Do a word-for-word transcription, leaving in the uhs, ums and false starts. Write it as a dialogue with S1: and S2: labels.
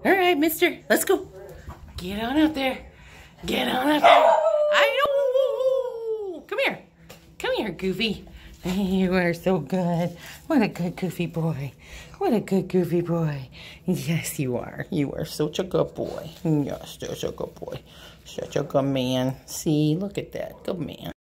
S1: All right, mister. Let's go. Get on out there. Get on out there. I know. Come here. Come here, Goofy. You are so good. What a good Goofy boy. What a good Goofy boy. Yes, you are. You are such a good boy. Yes, such a good boy. Such a good man. See, look at that. Good man.